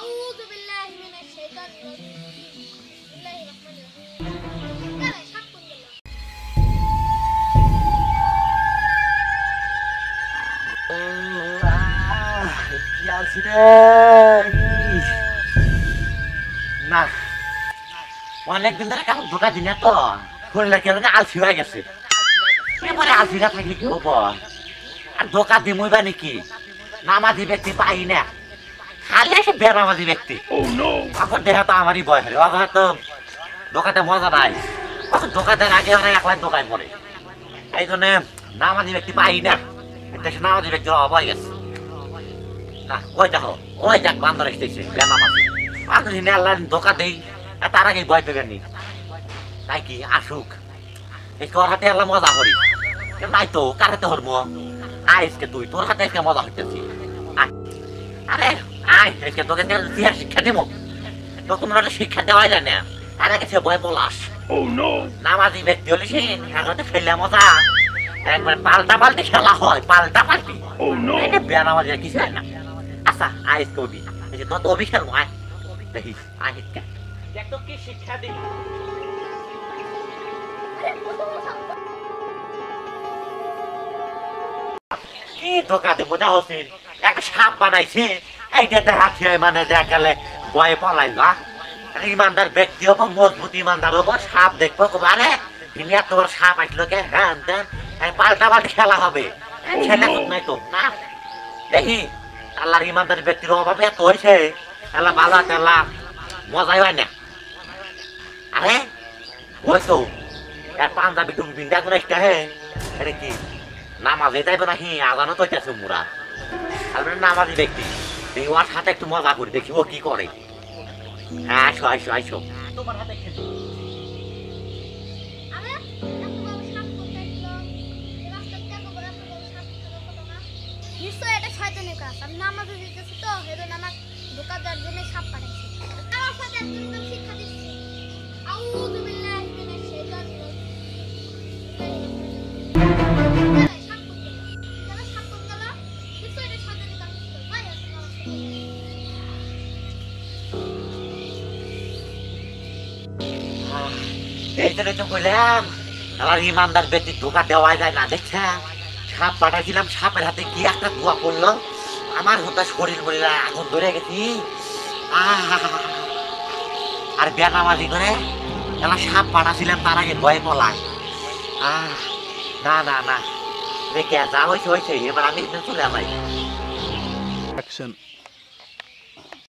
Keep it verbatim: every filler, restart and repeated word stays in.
আউযু বিল্লাহি মিনাশ শাইতানির রাজিম বিসমিল্লাহির রাহমানির রাহিম কারে সাপ কোন গেল না অনেকদিন ধরে কারো ধোকা দিন তো শরীরে কেন আলসি হয়ে গেছে এবারে আলসি না থাকলে কি হবো আর ধোকা দিমই বা নাকি নামাজি ব্যক্তি পাই না খালি এসে বেনামাজি ব্যক্তি এখন দেখা তো আমারই বয় হলে অথবা তো দোকানে মজা নাই তখন দোকানের আগে ওরা একলাই দোকান পড়ে এই জন্য নামাজি ব্যক্তি পাই না দেশে নামাজি ব্যক্তির অভাব হয়ে গেছে না ওই দেখো ওই দেখ বান্দর এসেছে বেনামাজি আপনি আল্লাহ ধোকা দেই তার আগে ভয় পেবেন নি তাই কি আসুক এই তোর হাতে আল্লাহ মজা করি নাই তো কার হাতে হরমো আজকে তুই তোর হাতে আজকে মজা হইতেছি আরে আয় আজকে তোকে শিক্ষা দেবো তো তোমার শিক্ষা দেওয়া যায় না তার আগে সে ভয় পলাস নামাজি ব্যক্তি হলে সে এখন খেলে মজা একবার পাল্টা পাল্টি খেলা হয় পাল্টা পাল্টি বেনামাজি কি চায় না আচ্ছা আয় কবি তোর তো অভিষেক নয় দেখি আয় শিক্ষা দেখ তো কি শিক্ষা দিই কি ধোকা দেবো না হোসেন একটা সাপ বানাইছে এইটা দেখাচ্ছে মানে দেখালে ভয়ে পলাই না ইমানদার ব্যক্তি হবো মজবুত ইমানদার হবো সাপ দেখবো আরে তিনি এত বড় সাপ আসলো কে হ্যাঁ পাল্টা পাল্টা খেলা হবে খেলা নাই তো না দেখি আল্লাহর ইমানদার ব্যক্তির অভাবে এত হয়েছে আল্লাহ ভালো আছে আল্লাহ মজাই হয় না আরে ওই তো পাঞ্জাবি টুপি পিন্ধা করে একটা হ্যাঁ এটা কি নামাজে যাইবে নাকি আজানো তো আছে মুরা আর নামাজি ব্যক্তি দেখি ওর সাথে একটু মজা করি দেখি ও কি করে হ্যাঁ আইসো আইসো আইসো তোমার হাতে খেলবো আরে এত বড় সাপ কোথায় ছিল এই রাস্তাতে এত বড় এত বড় সাপ ছিল কত না নিশ্চয় এটা শয়তানের কাজ আমি নামাজে যেতেছি তো এজন্য আমার ধোকা দেওয়ার জন্য সাপ পাঠাইছে আমার সাথে একদম শিক্ষা দিচ্ছে আউযু বিল্লাহি মিনাশ শাইতানির রাজিম এই জন্য তো বললাম আমার ইমানদার ব্যক্তি ধোকা দেওয়া যায় না দেখছে সাপ পাঠাইছিলাম সাপের হাতে কি একটা ধোয়া পড়লো আমার হতা শরীর মরিলা আগুন ধরে গেছি আর বেনামাজি করে এলা সাপ পাঠাছিলাম তার আগে ভয়ে পলায় আহ না না না রেখে যা হয়েছে হয়েছে এবার আমি চলে যাই